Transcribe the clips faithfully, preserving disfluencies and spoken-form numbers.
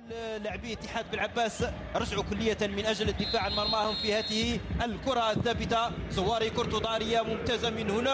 لاعبي اتحاد بالعباس رجعوا كلية من أجل الدفاع عن مرماهم في هذه الكرة الثابتة. زواري كرة ضارية ممتازة من هناك،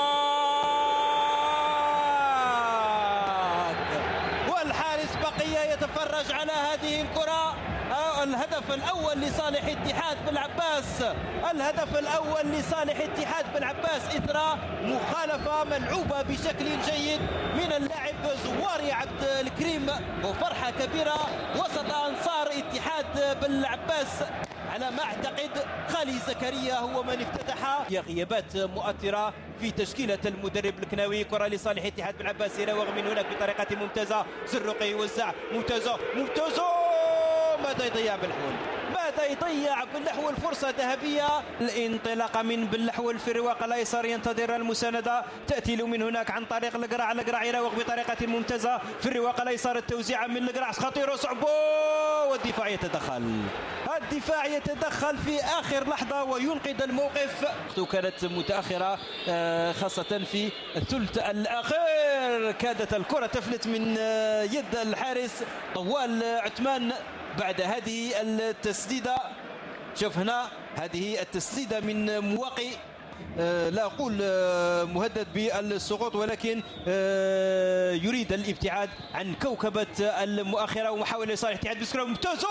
والحارس بقي يتفرج على هذه الكرة. الهدف الأول لصالح اتحاد بالعباس، الهدف الأول لصالح اتحاد بالعباس إثر مخالفة ملعوبة بشكل جيد من اللاعب زواري عبد الكريم، وفرحة كبيرة وسط أنصار اتحاد بالعباس. على ما أعتقد خالي زكريا هو من افتتح. غيابات مؤثرة في تشكيلة المدرب الكناوي. كرة لصالح اتحاد بالعباس، يراوغ من هناك بطريقة ممتازة. زرقي يوزع، ممتازة ممتازة، ماذا يضيع بالحول، ماذا يضيع بالحول، فرصة ذهبية. الانطلاقة من بالحول في الرواق الأيسر، ينتظر المساندة، تأتي له من هناك عن طريق القراع. القراع يراوغ بطريقة ممتازة في الرواق الأيسر، التوزيع من القراع خطير وصعب، والدفاع يتدخل، الدفاع يتدخل في آخر لحظة وينقذ الموقف. كانت متأخرة خاصة في الثلث الأخير، كادت الكرة تفلت من يد الحارس طوال عثمان بعد هذه التسديدة. شوف هنا هذه التسديدة من مواقي، لا أقول مهدد بالسقوط، ولكن يريد الابتعاد عن كوكبة المؤخرة، ومحاولة لصالح اتحاد بسكرة ممتازة،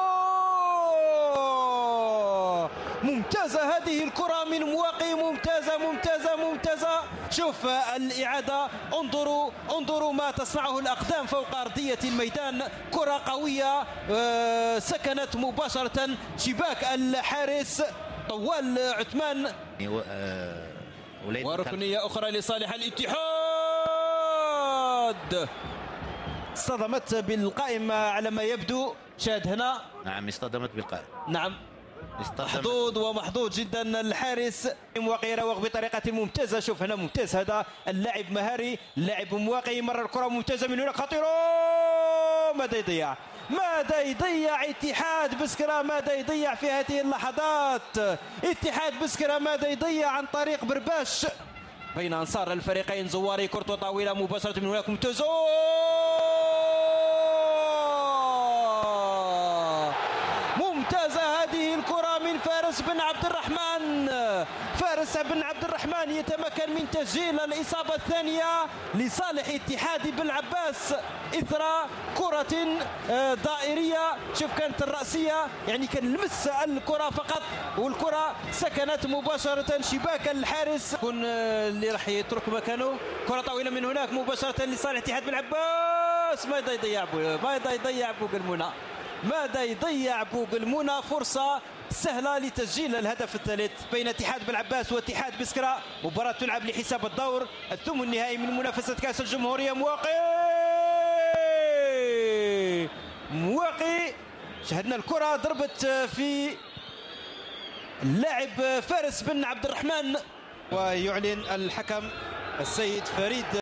ممتازة هذه الكرة من مواقي، ممتازة ممتازة ممتازة. شوف الإعادة، انظروا انظروا ما تصنعه الأقدام فوق أرضية الميدان. كرة قوية سكنت مباشرة شباك الحارس طوال عثمان، وركنية أخرى لصالح الاتحاد. اصطدمت بالقائم على ما يبدو، شاهد هنا. نعم اصطدمت بالقائم، نعم محظوظ ومحظوظ جدا الحارس. مواقي يراوغ بطريقة ممتازة. شوف هنا ممتاز هذا اللاعب مهاري، اللاعب مواقي، مرر الكرة ممتازة من هناك خطيرة، ماذا يضيع، ماذا يضيع اتحاد بسكرة، ماذا يضيع في هذه اللحظات اتحاد بسكرة، ماذا يضيع عن طريق برباش بين أنصار الفريقين. زواري كرة طويلة مباشرة من هناك ممتازة، ممتازة هذه الكرة من فارس بن عبد الرحمن. فارس بن عبد الرحمن يتمكن من تسجيل الإصابة الثانية لصالح اتحاد بالعباس إثر كرة دائرية. شوف كانت الرأسية، يعني كان لمس الكرة فقط، والكرة سكنت مباشرة شباك الحارس. كون اللي راح يترك مكانه. كرة طويلة من هناك مباشرة لصالح اتحاد بالعباس، ماذا يضيع ماذا يضيع بوق المنى، ماذا يضيع بوق المنى. فرصة سهلة لتسجيل الهدف الثالث بين اتحاد بالعباس واتحاد بسكرة. مباراة تلعب لحساب الدور الثمن النهائي من منافسة كأس الجمهورية. مواقي مواقي شاهدنا الكرة ضربت في اللاعب فارس بن عبد الرحمن، ويعلن الحكم السيد فريد